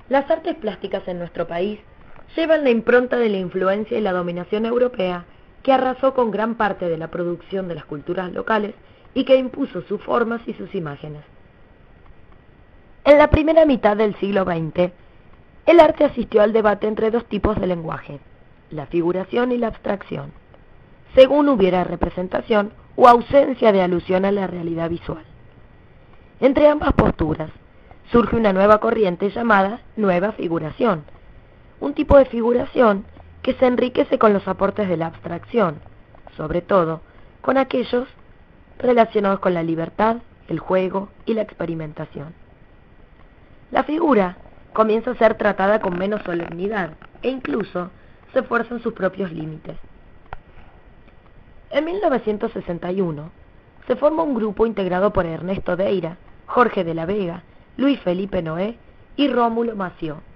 Las artes plásticas en nuestro país llevan la impronta de la influencia y la dominación europea que arrasó con gran parte de la producción de las culturas locales y que impuso sus formas y sus imágenes. En la primera mitad del siglo XX, el arte asistió al debate entre dos tipos de lenguaje, la figuración y la abstracción, según hubiera representación o ausencia de alusión a la realidad visual. Entre ambas posturas surge una nueva corriente llamada nueva figuración, un tipo de figuración que se enriquece con los aportes de la abstracción, sobre todo con aquellos relacionados con la libertad, el juego y la experimentación. La figura comienza a ser tratada con menos solemnidad e incluso se fuerzan sus propios límites. En 1961 se forma un grupo integrado por Ernesto Deira, Jorge de la Vega, Luis Felipe Noé y Rómulo Mació,